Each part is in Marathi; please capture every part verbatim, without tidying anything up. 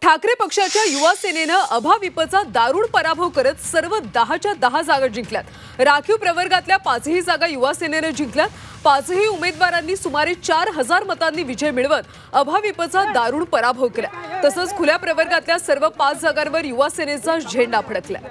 ठाकरे पक्षाच्या युवा सेनेनं अभाविपचा दारुण पराभव करत सर्व दहाच्या दहा जागा जिंकल्यात। राखीव प्रवर्गातल्या पाचही जागा युवा सेनेनं जिंकल्यात। पाचही उमेदवारांनी सुमारे चार हजार मतांनी विजय मिळवत अभाविपचा दारुण पराभव केला। तसंच खुल्या प्रवर्गातल्या सर्व पाच जागांवर युवा सेनेचा झेंडा फडकला।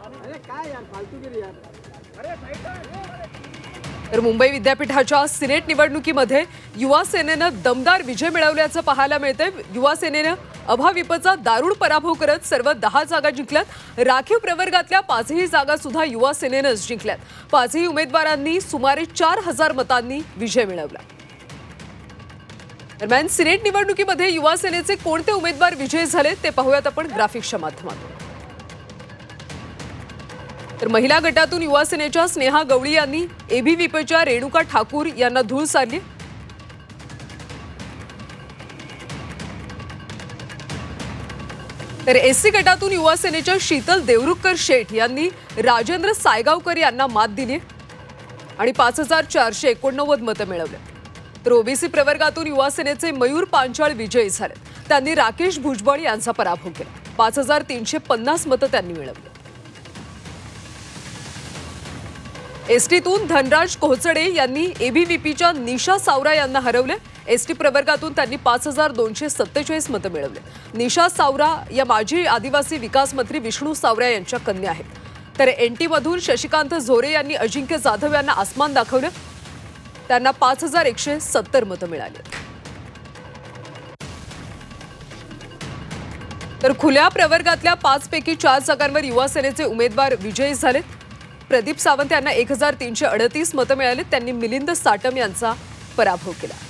तर मुंबई विद्यापीठाच्या सिनेट निवडणुकीमध्ये युवा सेनेनं दमदार विजय मिळवल्याचं पाहायला मिळतंय। युवा सेनेनं अभाविपचा दारुण पराभव करत सर्व दहा जागा जिंकल्यात। राखीव प्रवर्गातल्या पाचही जागा सुद्धा युवा सेनेनंच जिंकल्यात। पाचही उमेदवारांनी सुमारे चार हजार मतांनी विजय मिळवला। दरम्यान सिनेट निवडणुकीमध्ये युवा सेनेचे कोणते उमेदवार विजयी झाले ते पाहूयात आपण ग्राफिक्सच्या माध्यमातून। तर महिला गटातून युवा सेनेच्या स्नेहा गवळी यांनी एबीव्हीपीच्या रेणुका ठाकूर यांना धूळ सारली। तर एससी गटातून युवा सेनेच्या शीतल देवरुखकर शेठ यांनी राजेंद्र सायगावकर यांना मात दिली आणि पाच हजार चारशे एकोणनव्वद मतं मिळवले। तर ओबीसी प्रवर्गातून युवा सेनेचे मयूर पांचाळ विजयी झाले। त्यांनी राकेश भुजबळ यांचा पराभव केला। पाच हजार तीनशे पन्नास मतं त्यांनी मिळवली। एसटीतून धनराज कोहचडे यांनी एबीव्हीपीच्या निशा सावरा यांना हरवले। एसटी प्रवर्गातून त्यांनी पाच हजार दोनशे सत्तेचाळीस मतं मिळवले। निशा सावरा या माजी आदिवासी विकास मंत्री विष्णू सावरा यांच्या कन्या आहेत। तर एनटी मधून शशिकांत झोरे यांनी अजिंक्य जाधव यांना आसमान दाखवलं। त्यांना पाच हजार एकशे सत्तर मतं मिळाली। तर खुल्या प्रवर्गातल्या पाच पैकी चार जागांवर युवा सेनेचे उमेदवार विजयी झाले। प्रदीप सावंत यांना एक हजार तीनशे अडतीस मतं मिळाली। त्यांनी मिलिंद साटम यांचा पराभव केला।